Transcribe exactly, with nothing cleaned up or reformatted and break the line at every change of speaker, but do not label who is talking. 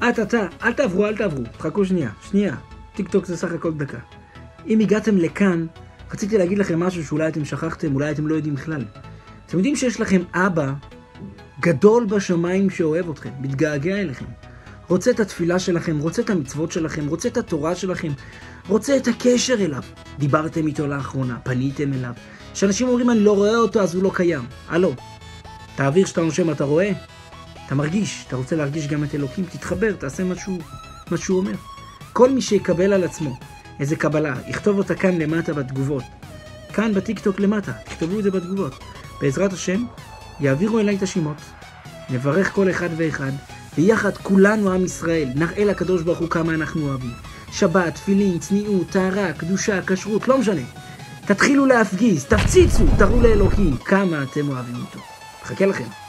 את, אתה, אל תעברו, אל תעברו. תחכו שנייה, שנייה. טיק טוק זה סך הכל דקה. אם הגעתם לכאן, רציתי להגיד לכם משהו שאולי אתם שכחתם, אולי אתם לא יודעים בכלל. אתם יודעים שיש לכם אבא גדול בשמיים שאוהב אתכם, מתגעגע אליכם. רוצה את התפילה שלכם, רוצה את המצוות שלכם, רוצה את התורה שלכם, רוצה את הקשר אליו. דיברתם איתו לאחרונה, פניתם אליו. כשאנשים אומרים אני לא רואה אותו אז הוא לא קיים. הלו, תעביר שאתה נושם, אתה רואה? אתה מרגיש, אתה רוצה להרגיש גם את אלוקים, תתחבר, תעשה משהו, מה שהוא אומר. כל מי שיקבל על עצמו איזה קבלה, יכתוב אותה כאן למטה בתגובות. כאן בטיקטוק למטה, תכתבו את זה בתגובות. בעזרת השם, יעבירו אליי את השמות, נברך כל אחד ואחד, ויחד כולנו עם ישראל, נראה לקדוש ברוך הוא כמה אנחנו אוהבים. שבת, תפילין, צניעות, טהרה, קדושה, כשרות, לא משנה. תתחילו להפגיז, תפציצו, תראו לאלוקים כמה אתם אוהבים אותו. מחכה לכם.